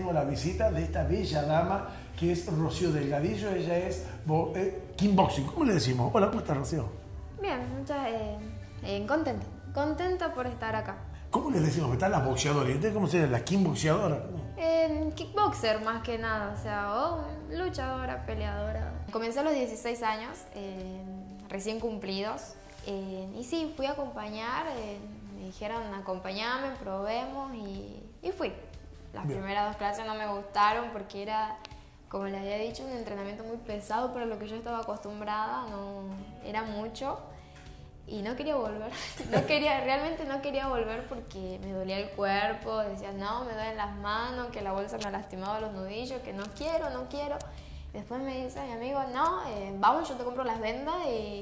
tengo la visita de esta bella dama que es Rocío Delgadillo. Ella es kickboxing. ¿Cómo le decimos? Hola, ¿cómo estás, Rocío? Bien, contenta. Contenta por estar acá. ¿Cómo le decimos? Están las boxeadoras. ¿Y usted cómo sería? ¿La kickboxeadora? Kickboxer más que nada, o sea, luchadora, peleadora. Comencé a los 16 años, recién cumplidos. Y sí, fui a acompañar, me dijeron acompáñame, probemos y fui. Las primeras 2 clases no me gustaron porque era, como les había dicho, un entrenamiento muy pesado para lo que yo estaba acostumbrada, no, era mucho y no quería volver. Realmente no quería volver porque me dolía el cuerpo, decía no, me duelen las manos, que la bolsa me ha lastimado los nudillos, que no quiero. Después me dice mi amigo, no, vamos, yo te compro las vendas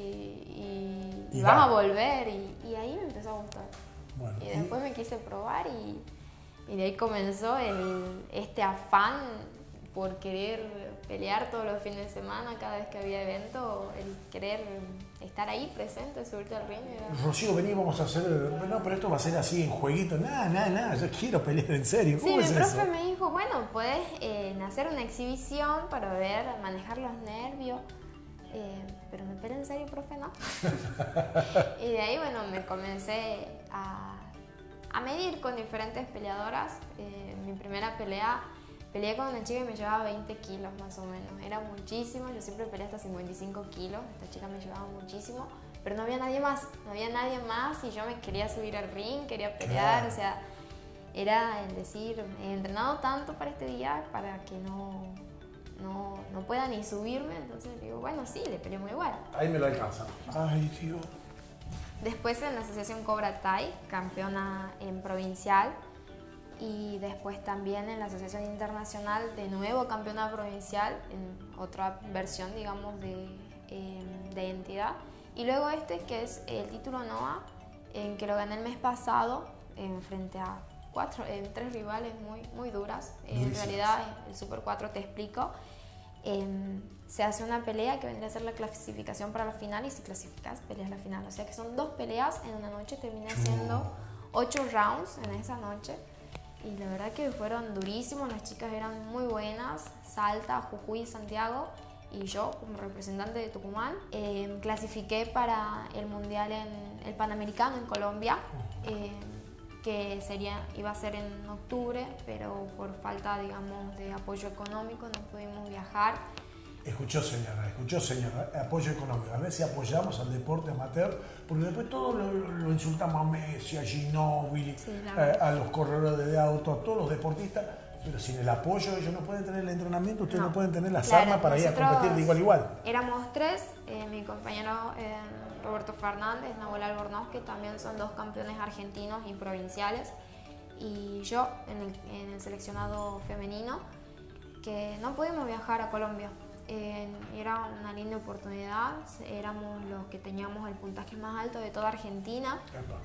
y vas a volver. Y ahí me empezó a gustar. Bueno, y después me quise probar y de ahí comenzó este afán por querer pelear todos los fines de semana, cada vez que había evento, el querer estar ahí presente, subirte al ring. Rocío, vení, vamos a hacer... No, pero esto va a ser así en jueguito. Nada, yo quiero pelear en serio. ¿Cómo es eso? Sí, mi profe me dijo, bueno, podés hacer una exhibición para ver, manejar los nervios. Pero me peleé en serio, profe, ¿no? Y de ahí, bueno, me comencé a medir con diferentes peleadoras. Mi primera pelea, peleé con una chica que me llevaba 20 kilos más o menos. Era muchísimo, yo siempre peleé hasta 55 kilos. Esta chica me llevaba muchísimo, pero no había nadie más y yo me quería subir al ring, quería pelear, o sea, era el decir, he entrenado tanto para este día para que no pueda ni subirme, entonces digo, bueno, sí, le peleé muy igual. Ahí me lo alcanza. Ay, Dios. Después en la asociación Cobra Thai, campeona en provincial, y después también en la asociación internacional, de nuevo campeona provincial, en otra versión, digamos, de entidad. Y luego que es el título NOA, en que lo gané el mes pasado, frente a 3 rivales muy duras. En realidad, el Super 4 te explico. Se hace una pelea que vendría a ser la clasificación para la final y si clasificas, peleas la final. O sea que son 2 peleas en una noche, terminé haciendo 8 rounds en esa noche. Y la verdad que fueron durísimos, las chicas eran muy buenas, Salta, Jujuy, Santiago. Y yo, como representante de Tucumán, clasifiqué para el mundial el Panamericano en Colombia, que iba a ser en octubre, pero por falta, digamos, de apoyo económico no pudimos viajar. Escuchó señora, apoyo económico. A ver si apoyamos al deporte amateur, porque después todos lo insultamos a Messi, a Ginóbili, sí, a los corredores de auto, a todos los deportistas, pero sin el apoyo ellos no pueden tener el entrenamiento, ustedes no pueden tener las armas para ir a competir de igual a igual. Éramos 3, mi compañero Roberto Fernández, Nahuel Albornoz, que también son 2 campeones argentinos y provinciales, y yo en el seleccionado femenino, que no pudimos viajar a Colombia. Era una linda oportunidad, éramos los que teníamos el puntaje más alto de toda Argentina.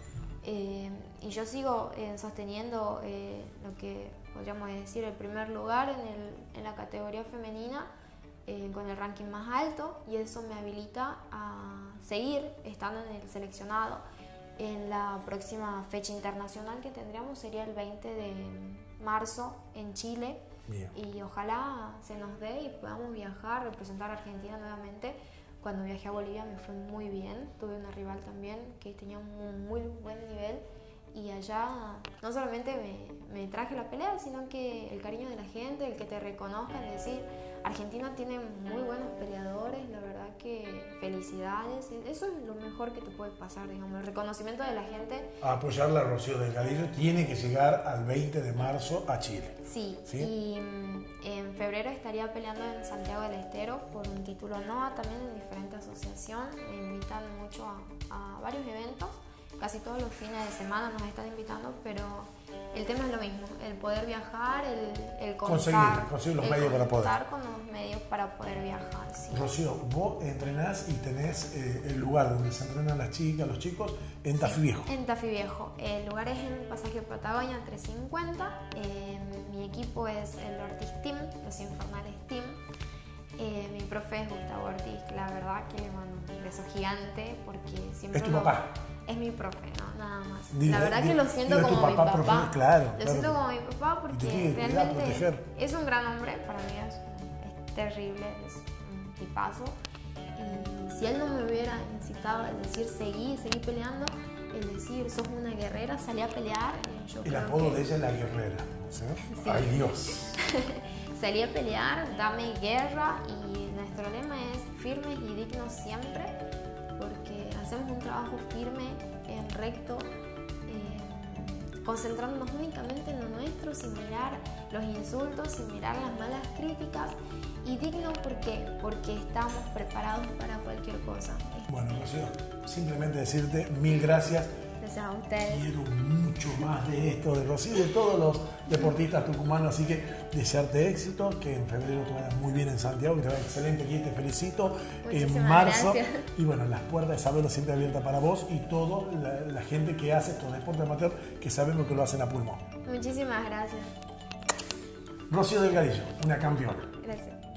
Y yo sigo sosteniendo lo que podríamos decir el primer lugar en la categoría femenina, con el ranking más alto, y eso me habilita a seguir estando en el seleccionado. En la próxima fecha internacional que tendríamos sería el 20 de marzo en Chile. Bien. Y ojalá se nos dé y podamos viajar, representar a Argentina nuevamente. Cuando viajé a Bolivia me fue muy bien, tuve una rival también que tenía un muy buen nivel y allá no solamente me traje la pelea, sino que el cariño de la gente, el que te reconozcan, decir, Argentina tiene muy buenos peleadores, la verdad que felicidades, eso es lo mejor que te puede pasar, digamos, el reconocimiento de la gente. A apoyarla a Rocío Delgadillo tiene que llegar al 20 de marzo a Chile. Sí, y en febrero estaría peleando en Santiago del Estero por un título NOA, también en diferentes asociaciones, me invitan mucho a varios eventos. Casi todos los fines de semana nos están invitando, pero el tema es lo mismo, el poder viajar, el contar, conseguir los medios para poder. Contar con los medios para poder viajar. Sí. Rocío, vos entrenás y tenés el lugar donde se entrenan las chicas, los chicos, en Tafí Viejo. En Tafí Viejo. El lugar es en el Pasaje Patagonia 350. Mi equipo es el Ortiz Team, los Infernales Team. Mi profe es Gustavo Ortiz, la verdad que le mando un beso gigante porque siempre... ¿Es tu papá? Es mi profe, ¿no? Nada más. Dile, la verdad que lo siento como mi papá. Profe, claro, lo siento como mi papá porque realmente es un gran hombre, para mí es terrible, es un tipazo. Y si él no me hubiera incitado a decir seguí peleando, el decir sos una guerrera, salí a pelear. El apodo de ella es la guerrera, ¿sí? Sí. Ay Dios. Salí a pelear, dame guerra y nuestro lema es firmes y dignos siempre, porque hacemos un trabajo firme, recto, concentrándonos únicamente en lo nuestro, sin mirar los insultos, sin mirar las malas críticas, y digno porque estamos preparados para cualquier cosa. Bueno, Rocío, simplemente decirte mil gracias. Gracias a ustedes. Quiero mucho más de esto, de Rocío y de todos los deportistas tucumanos, así que desearte éxito, que en febrero te vaya muy bien en Santiago, que te vaya excelente aquí, te felicito. Muchísimas en marzo. Gracias. Y bueno, las puertas de Sabelo siempre abiertas para vos y toda la gente que hace estos deportes amateur, que sabemos que lo hacen a pulmón. Muchísimas gracias. Rocío Delgadillo, una campeona. Gracias.